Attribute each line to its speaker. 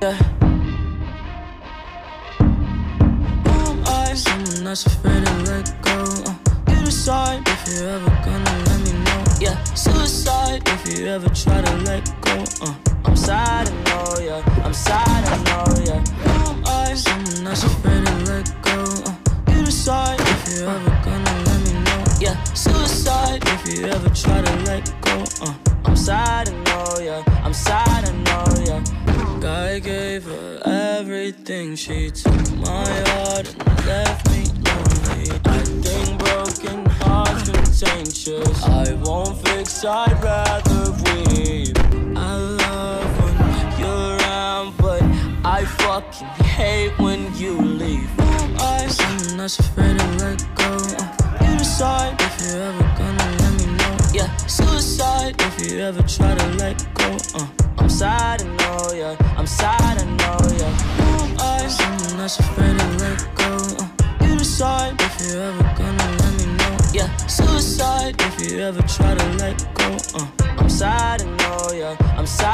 Speaker 1: yeah. Someone that's afraid to let go. You decide if you're ever gonna let me know. Yeah, suicide if you ever try to let go. I'm sad, I know, yeah. I'm sad, I know, yeah. Who am I? Someone that's afraid to let go. You decide if you're ever gonna let me know. Yeah, suicide if you ever try to let go. I'm sad, I know, yeah. I'm sad, I know, yeah. I gave her everything. She took my heart and left me lonely. I think broken hearts contentious. I won't fix, I'd rather weep. I love when you're around, but I fucking hate when you leave. I'm someone that's afraid to let go. You decide if you're ever gonna let me know. Yeah, suicide if you ever try to let go. I'm sad, I know, yeah. I'm sad, I know, yeah. Who am I? Someone that's afraid to let go. You decide if you're ever gonna let me know. Yeah, suicide if you ever try to let go. I'm sad, I know, yeah. I'm sad.